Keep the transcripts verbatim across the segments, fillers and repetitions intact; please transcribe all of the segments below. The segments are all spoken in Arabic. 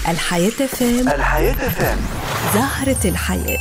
الحياة فام. الحياة فام. زهرة الحياة.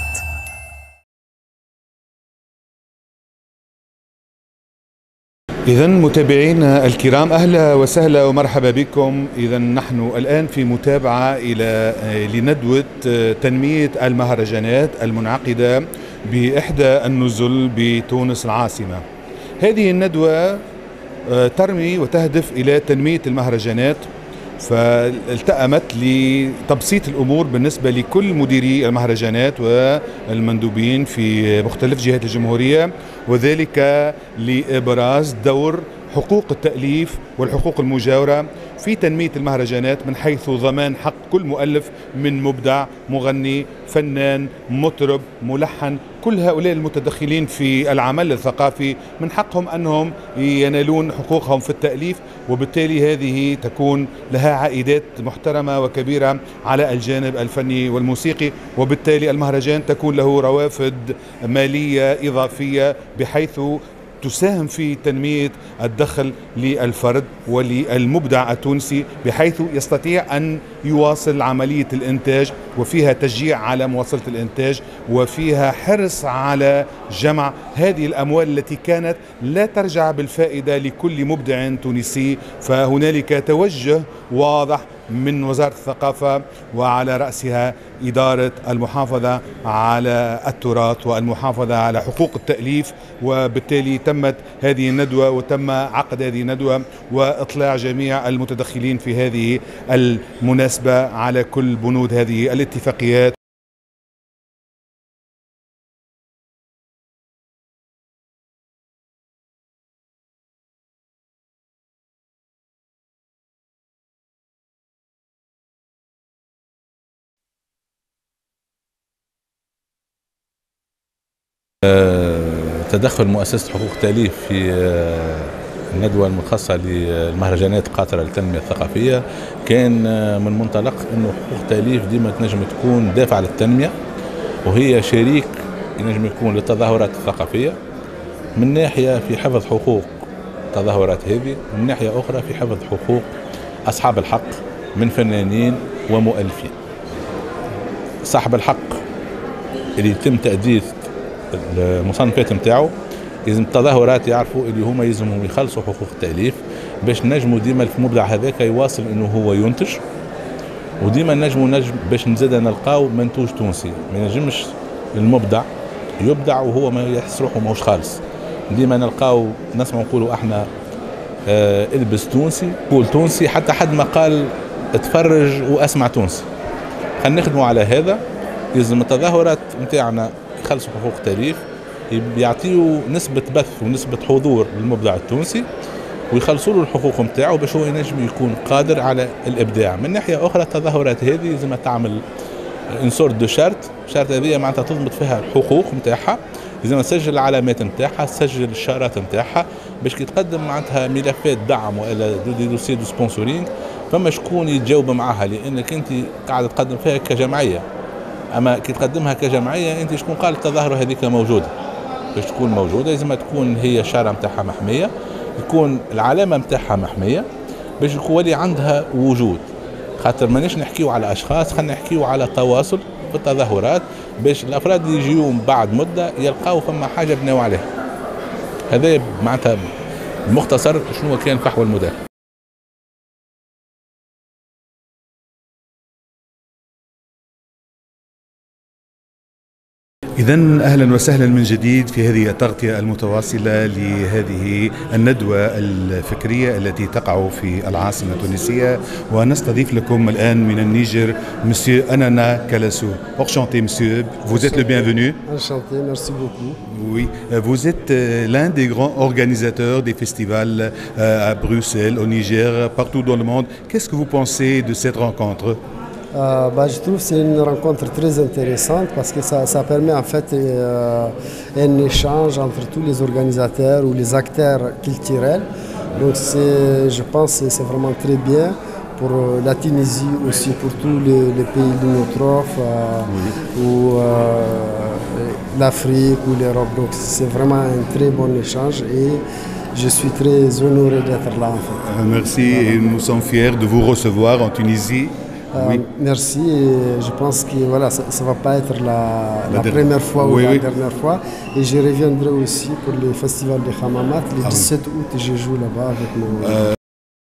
إذا متابعينا الكرام، أهلا وسهلا ومرحبا بكم. إذا نحن الآن في متابعة إلى لندوة تنمية المهرجانات المنعقدة بإحدى النزل بتونس العاصمة. هذه الندوة ترمي وتهدف إلى تنمية المهرجانات، فالتأمت لتبسيط الأمور بالنسبة لكل مديري المهرجانات والمندوبين في مختلف جهات الجمهورية، وذلك لإبراز دور حقوق التأليف والحقوق المجاورة في تنمية المهرجانات، من حيث ضمان حق كل مؤلف من مبدع، مغني، فنان، مطرب، ملحن. كل هؤلاء المتدخلين في العمل الثقافي من حقهم أنهم ينالون حقوقهم في التأليف، وبالتالي هذه تكون لها عائدات محترمة وكبيرة على الجانب الفني والموسيقي، وبالتالي المهرجان تكون له روافد مالية إضافية بحيث تساهم في تنمية الدخل للفرد وللمبدع التونسي، بحيث يستطيع أن يواصل عملية الإنتاج، وفيها تشجيع على مواصلة الإنتاج، وفيها حرص على جمع هذه الأموال التي كانت لا ترجع بالفائدة لكل مبدع تونسي. فهنالك توجه واضح من وزارة الثقافة، وعلى رأسها إدارة المحافظة على التراث والمحافظة على حقوق التأليف، وبالتالي تمت هذه الندوة وتم عقد هذه الندوة وإطلاع جميع المتدخلين في هذه المناسبة على كل بنود هذه الاتفاقيات. تدخل مؤسسة حقوق التأليف في الندوة المخصصة للمهرجانات القاطرة للتنمية الثقافية كان من منطلق أنه حقوق التأليف ديما تنجم تكون دافع للتنمية، وهي شريك ينجم يكون للتظاهرات الثقافية من ناحية في حفظ حقوق التظاهرات هذه، ومن ناحية أخرى في حفظ حقوق أصحاب الحق من فنانين ومؤلفين. صاحب الحق اللي يتم تأدية المصنفات نتاعو لازم التظاهرات يعرفوا اللي هما يلزمهم يخلصوا حقوق التأليف باش نجموا ديما المبدع هذاك يواصل انه هو ينتج، وديما نجموا نجم باش نزيد نلقاو منتوج تونسي. ما ينجمش المبدع يبدع وهو ما يحس روحه ماهوش خالص. ديما نلقاو نسمع نقولوا احنا آه البس تونسي، قول تونسي، حتى حد ما قال اتفرج واسمع تونسي. خلينا نخدموا على هذا. لازم التظاهرات نتاعنا يخلصوا حقوق التأليف، يعطيوا نسبة بث ونسبة حضور للمبدع التونسي، ويخلصوا له الحقوق نتاعو باش هو ينجم يكون قادر على الإبداع. من ناحية أخرى التظاهرات هذه لازم تعمل انسورت دو شارت، شارت هذه معناتها تضبط فيها الحقوق نتاعها، لازم تسجل العلامات نتاعها، تسجل الشارات نتاعها، باش كي تقدم معناتها ملفات دعم ولا دو دوسي دو سبونسورينغ فما شكون يتجاوب معها، لأنك أنت قاعدة تقدم فيها كجمعية. اما كي تقدمها كجمعيه انت شكون قال التظاهره هذيك موجوده؟ باش تكون موجوده لازم تكون هي الشاره نتاعها محميه، يكون العلامه نتاعها محميه باش يكون عندها وجود. خاطر مانيش نحكيو على اشخاص، خلينا نحكيو على تواصل في التظاهرات باش الافراد اللي يجيو بعد مده يلقاو فما حاجه بناو عليها. هذا معناتها المختصر شنو كان فحوى المداخل. إذن أهلا وسهلا من جديد في هذه التغطية المتواصلة لهذه الندوة الفكرية التي تقع في العاصمة التونسية، ونستضيف لكم الآن من النيجر مسيو أنانا كالاسو. Enchanté monsieur, vous êtes le bienvenu. Enchanté, merci beaucoup. Oui, vous êtes l'un des grands organisateurs des festivals à Bruxelles, au Niger, partout dans le monde. Qu'est-ce que vous pensez de cette rencontre? Euh, bah, je trouve que c'est une rencontre très intéressante parce que ça, ça permet en fait euh, un échange entre tous les organisateurs ou les acteurs culturels. Donc je pense que c'est vraiment très bien pour la Tunisie, aussi pour tous les, les pays limitrophes, euh, oui. ou euh, l'Afrique ou l'Europe. Donc c'est vraiment un très bon échange et je suis très honoré d'être là en fait. Merci, et nous sommes fiers de vous recevoir en Tunisie. Euh, oui. Merci. Et je pense que voilà, ça ne va pas être la, la, la première fois oui, ou la oui. dernière fois. Et je reviendrai aussi pour le festival de Hamamat. Le ah, dix-sept oui. août, je joue là-bas avec mon... Euh...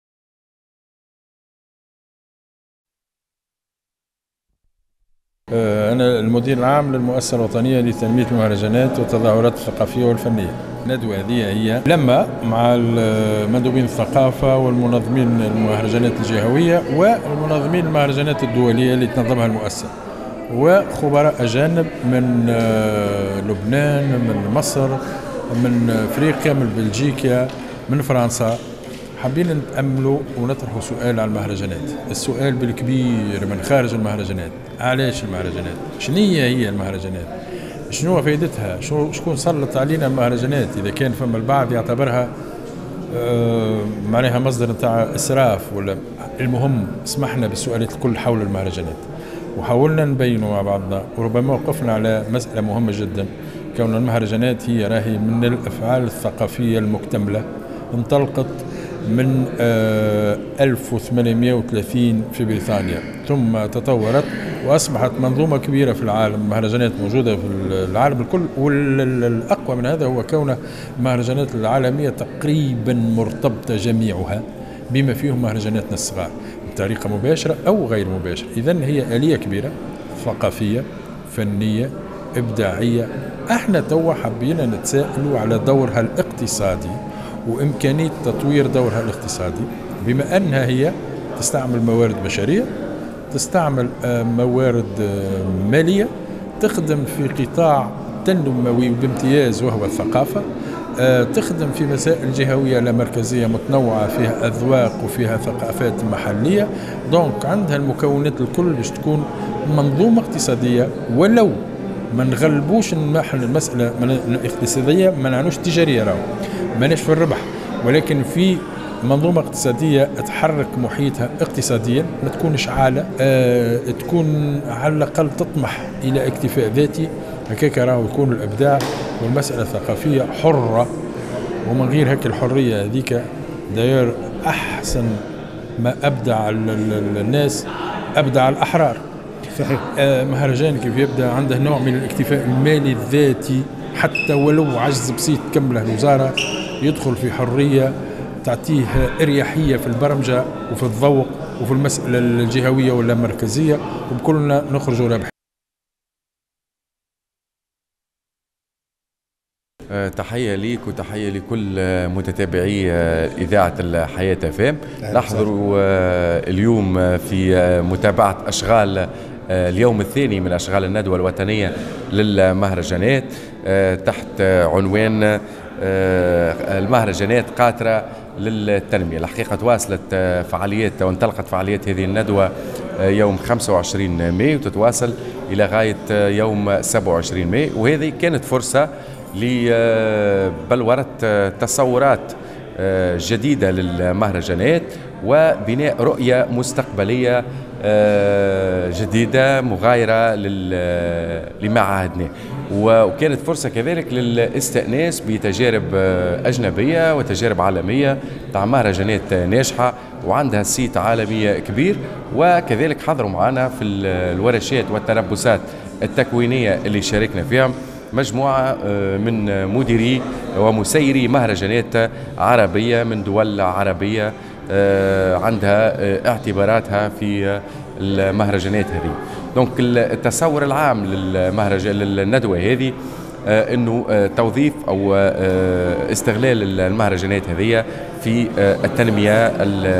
أنا المدير العام للمؤسسة الوطنية لتنمية المهرجانات والتظاهرات الثقافية والفنية. الندوة هذه هي لما مع مندوبين الثقافة والمنظمين المهرجانات الجهوية والمنظمين المهرجانات الدولية اللي تنظمها المؤسسة وخبراء أجانب من لبنان، من مصر، من أفريقيا، من بلجيكا، من فرنسا. حابين نتأملوا ونطرحوا سؤال على المهرجانات، السؤال بالكبير من خارج المهرجانات، علاش المهرجانات؟ شنية هي المهرجانات؟ شنو فائدتها؟ شو شكون سلط علينا المهرجانات؟ إذا كان فما البعض يعتبرها آه معناها مصدر نتاع إسراف ولا المهم سمحنا بالسؤالات الكل حول المهرجانات وحاولنا نبينوا مع بعضنا وربما وقفنا على مسألة مهمة جدا، كون المهرجانات هي راهي من الأفعال الثقافية المكتملة انطلقت من ألف وثمانمائة وثلاثين في بريطانيا ثم تطورت وأصبحت منظومة كبيرة في العالم. المهرجانات موجودة في العالم الكل، والأقوى من هذا هو كون المهرجانات العالمية تقريبا مرتبطة جميعها بما فيهم مهرجاناتنا الصغار بطريقة مباشرة أو غير مباشرة. إذن هي آلية كبيرة ثقافية فنية إبداعية. احنا توا حبينا نتساءلوا على دورها الاقتصادي وإمكانية تطوير دورها الاقتصادي، بما أنها هي تستعمل موارد بشرية، تستعمل موارد مالية، تخدم في قطاع تنموي بامتياز وهو الثقافة، تخدم في مسائل جهوية لا مركزية متنوعة فيها أذواق وفيها ثقافات محلية. دونك عندها المكونات الكل باش تكون منظومة اقتصادية، ولو ما نغلبوش نحن المسألة الاقتصادية ما نعنوش تجارية، راهو ماناش في الربح، ولكن في منظومة اقتصادية تحرك محيطها اقتصاديا، ما تكونش عالة، أه تكون على الأقل تطمح إلى اكتفاء ذاتي. هكاك راهو يكون الإبداع والمسألة الثقافية حرة، ومن غير هيك الحرية هذيك داير أحسن ما أبدع الناس أبدع الأحرار. صحيح. أه مهرجان كيف يبدأ عنده نوع من الاكتفاء المالي الذاتي، حتى ولو عجز بسيط كمله الوزارة يدخل في حرية تعطيه إريحية في البرمجة وفي الذوق وفي المسألة الجهوية ولا مركزية، وبكلنا نخرجوا رابحين. تحية ليك وتحية لكل متتابعي إذاعة الحياة فام. نحضر اليوم في متابعة أشغال اليوم الثاني من أشغال الندوة الوطنية للمهرجانات تحت عنوان المهرجانات قاطرة للتنمية. الحقيقة تواصلت فعاليات وانطلقت فعاليات هذه الندوة يوم خمسة وعشرين ماي وتتواصل إلى غاية يوم سبعة وعشرين ماي، وهذه كانت فرصة لبلورة تصورات جديدة للمهرجانات وبناء رؤية مستقبلية جديدة مغايرة لما عهدناه، وكانت فرصة كذلك للاستئناس بتجارب أجنبية وتجارب عالمية تاع مهرجانات ناجحة وعندها صيت عالمي كبير. وكذلك حضروا معنا في الورشات والتربصات التكوينية اللي شاركنا فيها مجموعة من مديري ومسيري مهرجانات عربية من دول عربية عندها اعتباراتها في المهرجانات هذه. دونك التصور العام للمهرجان للندوة هذه انه توظيف او استغلال المهرجانات هذه في التنمية،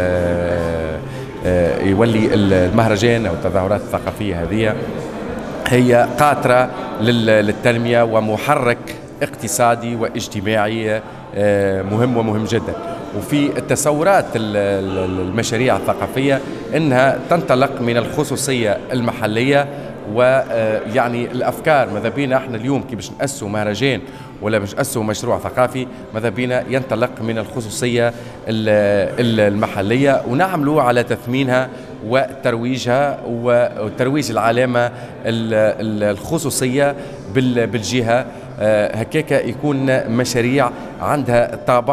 يولي المهرجان او التظاهرات الثقافية هذه هي قاطرة للتنمية ومحرك اقتصادي واجتماعي مهم ومهم جدا. وفي التصورات المشاريع الثقافية انها تنطلق من الخصوصية المحلية، ويعني الافكار ماذا بينا احنا اليوم كي باش نأسسوا مهرجان ولا باش نأسسوا مشروع ثقافي ماذا بينا ينطلق من الخصوصية المحلية ونعملوا على تثمينها وترويجها وترويج العلامة الخصوصية بالجهة، هكاك يكون مشاريع عندها طابع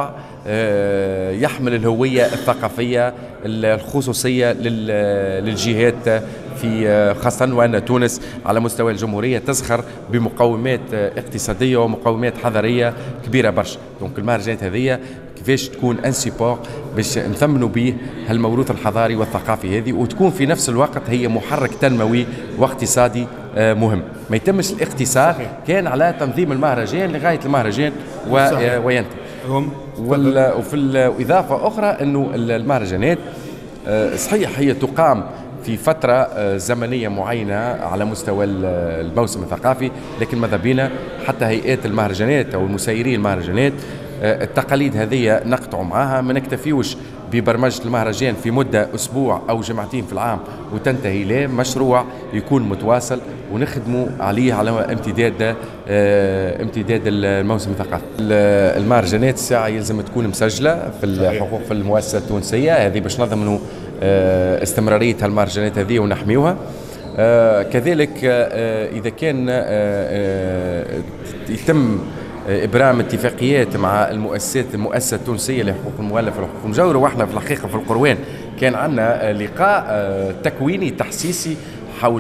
يحمل الهوية الثقافية الخصوصية للجهات في خاصة وأن تونس على مستوى الجمهورية تزخر بمقومات اقتصادية ومقومات حضارية كبيرة برشا. دونك المهرجانات هذه كيفاش تكون ان سيبور باش نثمنوا به هالموروث الحضاري والثقافي هذه، وتكون في نفس الوقت هي محرك تنموي واقتصادي مهم. ما يتمش الاقتصار كان على تنظيم المهرجان لغاية المهرجان وينتهي. وفي الإضافة أخرى أنه المهرجانات صحيح هي تقام في فترة زمنية معينة على مستوى الموسم الثقافي، لكن ماذا بينا حتى هيئات المهرجانات أو المسيرين المهرجانات التقاليد هذه نقطعوا معها، ما نكتفيوش ببرمجة المهرجان في مدة أسبوع أو جمعتين في العام وتنتهي له، مشروع يكون متواصل ونخدموا عليه على امتداد اه امتداد الموسم الثقافي. المهرجانات الساعة يلزم تكون مسجلة في الحقوق في المؤسسة التونسية هذه باش نضمنوا اه استمرارية هالمهرجانات هذه ونحميوها. اه كذلك اه إذا كان اه اه يتم إبرام اتفاقيات مع المؤسسات المؤسسة التونسية لحقوق المؤلف وحقوق المجاورة، واحنا في الحقيقة في القروان كان عندنا لقاء تكويني تحسيسي حول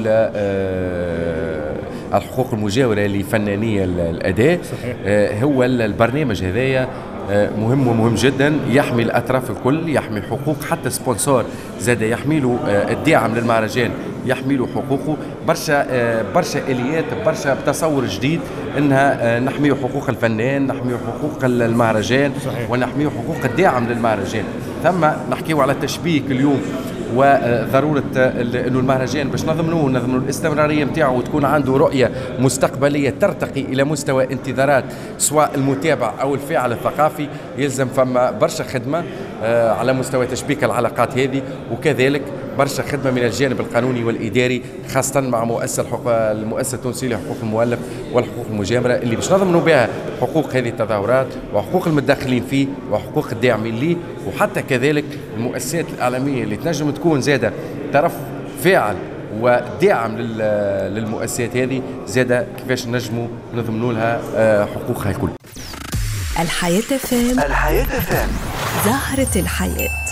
الحقوق المجاورة لفناني الأداء. هو البرنامج هذايا مهم ومهم جدا، يحمي الأطراف الكل، يحمي حقوق حتى سبونسور زاد يحميله الداعم للمهرجان يحميله حقوقه. برشا برشا اليات برشا بتصور جديد انها نحمي حقوق الفنان، نحمي حقوق المهرجان، ونحمي حقوق الداعم للمهرجان. ثم نحكيو على تشبيك اليوم وضرورة انه المهرجان باش نضمنوه نضمنوا الاستمرارية نتاعو وتكون عنده رؤية مستقبلية ترتقي الى مستوى انتظارات سواء المتابع او الفاعل الثقافي، يلزم فما برشا خدمة على مستوى تشبيك العلاقات هذه، وكذلك برشا خدمة من الجانب القانوني والإداري خاصة مع مؤسسة المؤسسة التونسية لحقوق المؤلف والحقوق المجاورة اللي باش نضمنوا بها حقوق هذه التظاهرات وحقوق المتدخلين فيه وحقوق الداعمين ليه، وحتى كذلك المؤسسات الإعلامية اللي تنجم تكون زادة طرف فاعل وداعم للمؤسسات هذه زادة كيفاش نجموا نضمنوا لها حقوقها الكل. الحياة فام، الحياة فام، زهرة الحياة.